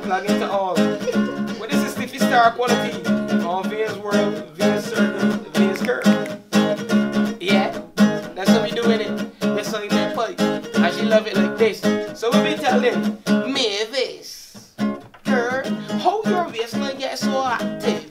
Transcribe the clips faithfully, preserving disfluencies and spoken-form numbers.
unplugged into all. Well, this is Stiffy Star Quality on Vayne's World, Vayne's Circle, Vayne's Curve. Yeah, that's how we doing it. That's how you make fight. And she love it like this. So we be telling Mavis, girl, how your waistline get so active?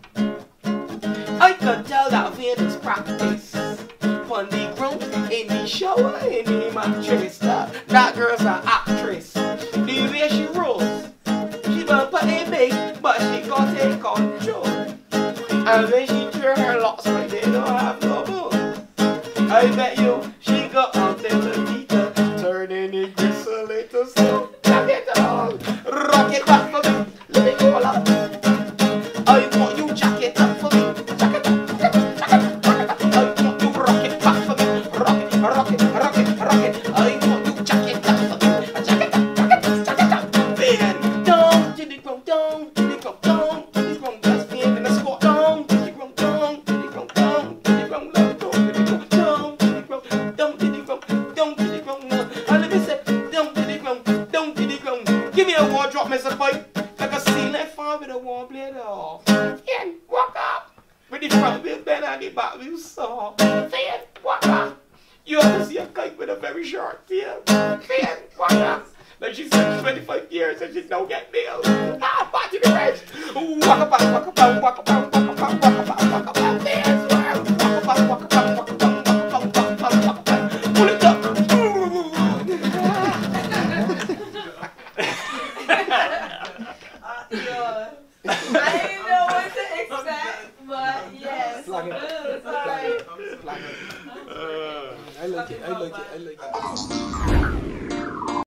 I can tell that Vayne is practice. On the ground, in the shower, in the mattress. Uh, that girl's an actress. The way she rolls, she bumper ain't big, but she gon' take control. And when she turn her locks like they don't have no bone, I bet you she got on the meter, turning it just a little slow. Rock it on, rock it back for me, let me go up. I want you jack it up for me, jack it up, jack it up, jack it up, jack it up. I want you rock it back for me, rock it, rock it, rock it, rock it. I want you jack it up for me, jack it up, jack it up, jack it up. Vayne, down to the ground, down to the ground, down to the ground. That's Vayne in the squat, down to the ground, down to the ground, down to the ground, down to the ground, down to the ground, down to the ground, down to the ground. And let me say, down to the ground, down to the ground. Give me a wall drop, Mister Pipe, like a ceiling fan with a warm blade off. Vayne, walk up. With the front wheel bend and the back wheel saw. Vayne, walk up. You ever see a kite with a very short tail? Vayne, walk up. Like she said twenty-five years and she don't get nails. Ah, back to the rest. Walk up, walk up, walk up, walk up.